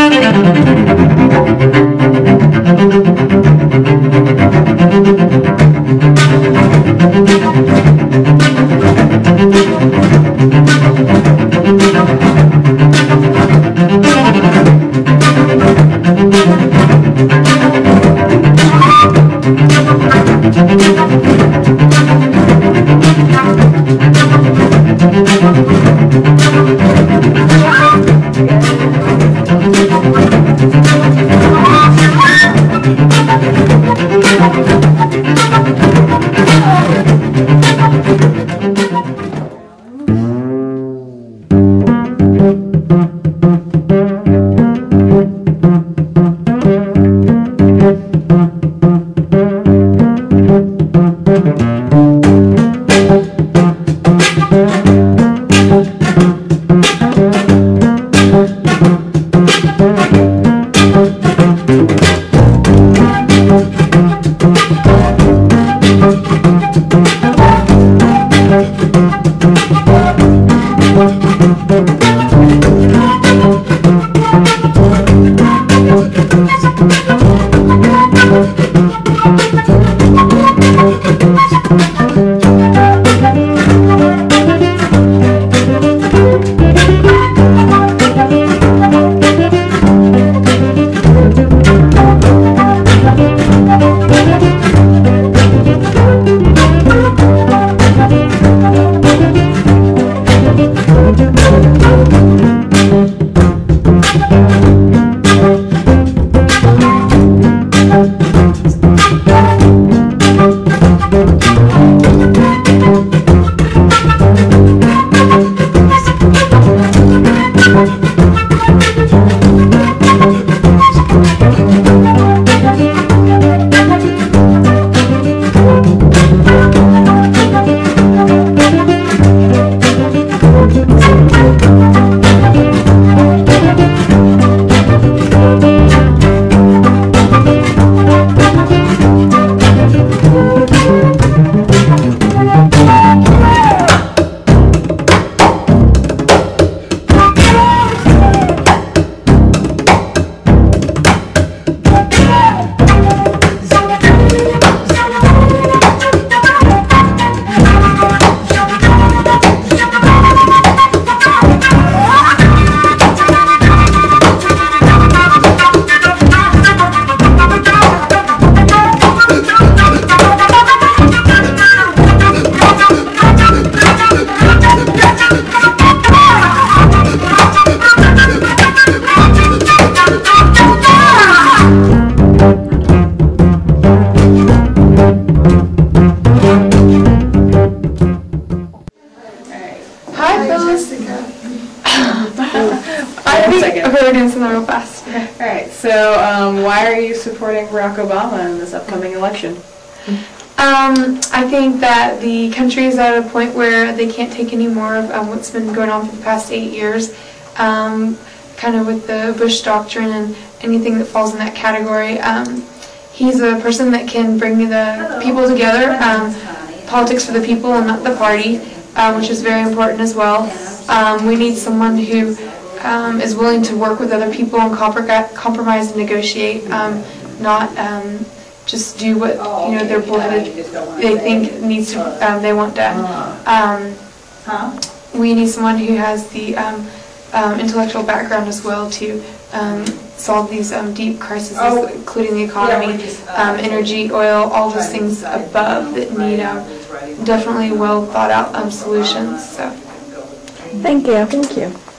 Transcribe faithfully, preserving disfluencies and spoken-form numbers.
We're doing something real fast. Okay. All right. So, um, why are you supporting Barack Obama in this upcoming election? Um, I think that the country is at a point where they can't take any more of um, what's been going on for the past eight years, um, kind of with the Bush doctrine and anything that falls in that category. Um, he's a person that can bring the people together, um, politics for the people and not the party, um, which is very important as well. Um, we need someone who um, is willing to work with other people and compromise and negotiate, um, not um, just do what you know their bloated they think needs to um, they want done. Um, we need someone who has the um, um, intellectual background as well to um, solve these um, deep crises, including the economy, um, energy, oil, all those things above that need um, definitely well thought out um, solutions. So, thank you. Thank you.